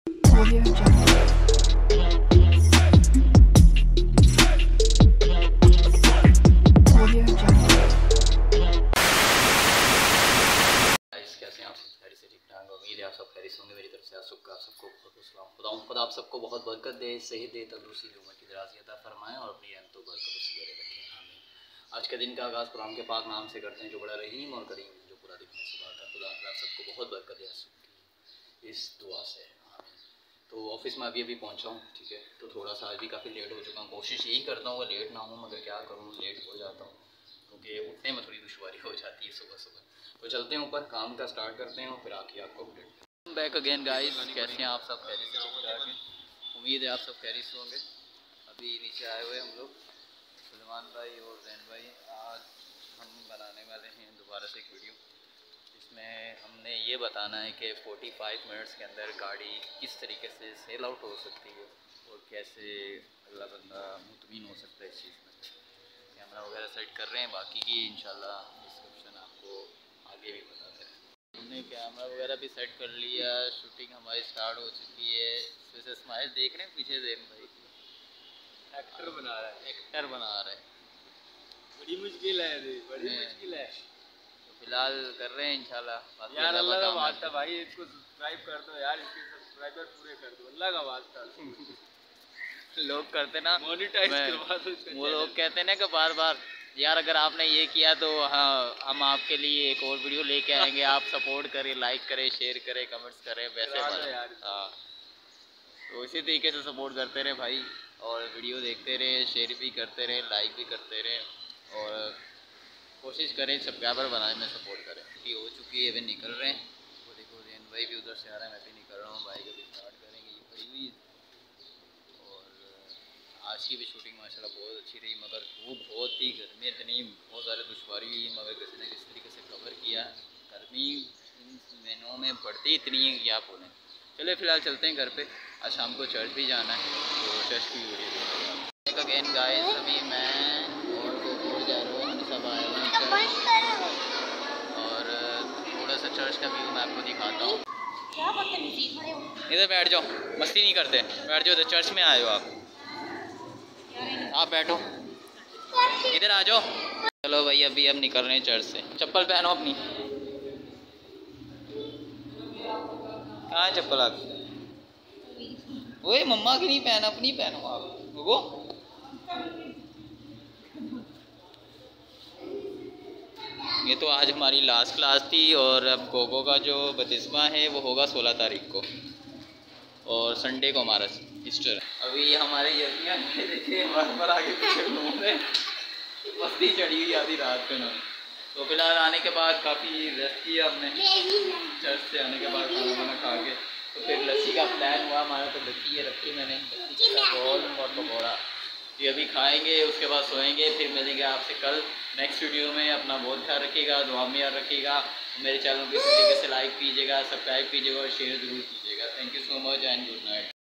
Audio Jungle. Audio Jungle. Guys, कैसे हैं आप सब? खैर से ठीक ठाक। उम्मीद है आप सब खैरियत होंगे। मेरी तरफ से आप सबको बहुत सलाम। खुदा आप सबको बहुत बरकत दे, सही दे, तंदुरुस्ती दे, उम्र की दराज़ी अता फरमाएं और अपनी रहमतों बरकत से बरे रखें। आमीन। आज के दिन का आगाज़ कुरान के पाक नाम से करते हैं, जो बड़ा रहीम और करीम, जो पूरा दिखने से बात है। खुदा आप सबको बहुत बरकत दे इस दुआ से। आमीन। तो ऑफिस में अभी पहुंचा हूँ, ठीक है। तो थोड़ा सा आज भी काफ़ी लेट हो चुका हूँ। कोशिश यही करता हूँ लेट ना हूँ, मगर क्या करूँ, लेट हो जाता हूँ क्योंकि उठने में थोड़ी दुश्वारी हो जाती है सुबह सुबह। तो चलते हैं ऊपर, काम का स्टार्ट करते हैं और फिर आके आपको अपडेट बैक अगेन। गाइस, कैसे हैं आप सब? खैरियत से ठीक ठाक हैं? उम्मीद है आप सब खैरियत से होंगे। अभी नीचे आए हुए हम लोग, सलमान भाई और जैन भाई। आज हम बनाने वाले हैं दोबारा से एक वीडियो, इसमें हमने ये बताना है कि 45 मिनट्स के अंदर गाड़ी किस तरीके से सेल आउट हो सकती है और कैसे अगला बंदा मुतमिन हो सकता है इस चीज़ में। कैमरा वगैरह सेट कर रहे हैं, बाकी की इंशाल्लाह डिस्क्रिप्शन आपको आगे भी बताते हैं। हमने कैमरा वगैरह भी सेट कर लिया, शूटिंग हमारी स्टार्ट हो चुकी है। वैसे स्माइल देख रहे हैं पीछे, जैन भाई एक्टर बना रहा है। एक्टर बना रहे हैं। बड़ी मुश्किल है, बड़ी मुश्किल है। तो फिलहाल कर रहे हैं इंशाल्लाह। बाकी यार अल्लाह का काम वास्ता भाई, इसको सब्सक्राइब कर दो यार, इसके सब्सक्राइबर पूरे कर दो, अल्लाह का वास्ता। लोग करते ना मोनेटाइज करवा दो इसका। वो लोग कहते हैं ना कि बार बार, यार अगर आपने ये किया तो हाँ हम आपके लिए एक और वीडियो लेके आएंगे, आप सपोर्ट करें, लाइक करें, शेयर करें, कमेंट्स करें, वैसे यार। हाँ, तो इसी तरीके से सपोर्ट करते रहे भाई, और वीडियो देखते रहे, शेयर भी करते रहे, लाइक भी करते रहे, और कोशिश करें सब्सक्राइबर बनाने में सपोर्ट करें। छुट्टी हो चुकी है, अभी निकल रहे हैं। वो देखो जैन भाई भी उधर से आ रहा है, मैं भी निकल रहा हूँ। बाइक अभी स्टार्ट करेंगे, ये खड़ी हुई है। और आज की भी शूटिंग माशाल्लाह बहुत अच्छी रही, मगर धूप बहुत थी, गर्मी इतनी, बहुत सारी दुश्वारी हुई, मगर किसी ने किस तरीके से कवर किया। गर्मी इन महीनों में बढ़ती इतनी है कि आप बोलें। चलिए फ़िलहाल चलते हैं घर पे, आज शाम को चर्च भी जाना है, तो चर्च की वीडियो अगेन गाइस। अभी मैं और जा रहा हूँ, सब आए हुए हैं और थोड़ा सा चर्च का व्यू मैं आपको दिखाता हूँ। इधर बैठ जाओ, मस्ती नहीं करते, बैठ जाओ, इधर चर्च में आए हो आप बैठो, इधर आ जाओ। चलो भाई, अभी हम निकल रहे हैं चर्च से। चप्पल पहनो अपनी। कहाँ है चप्पल आपकी? ओए मम्मा की नहीं पहन, अपनी पहनो आप। रुको, ये तो आज हमारी लास्ट क्लास थी और अब गोगो का जो बपतिस्मा है वो होगा 16 तारीख को, और संडे को हमारा ईस्टर है। अभी हमारे यजिया देखिए बार आगे पीछे घूम रहे, मस्ती चढ़ी हुई आधी रात पे ना। तो फिलहाल आने के बाद काफ़ी रेस्ट किया हमने, चर्च से आने के बाद खाना वाना खा के, तो फिर लस्सी का प्लान हुआ हमारा। तो लस्सी रखी मैंने, लस्सी के साथ रोल और पकौड़ा, ये अभी खाएंगे, उसके बाद सोएंगे। फिर मिलेंगे आपसे कल नेक्स्ट वीडियो में। अपना बहुत ख्याल रखिएगा, दुआ में याद रखिएगा। मेरे चैनल को इस तरीके से लाइक कीजिएगा, सब्सक्राइब कीजिएगा और शेयर ज़रूर कीजिएगा। Thank you so much and good night.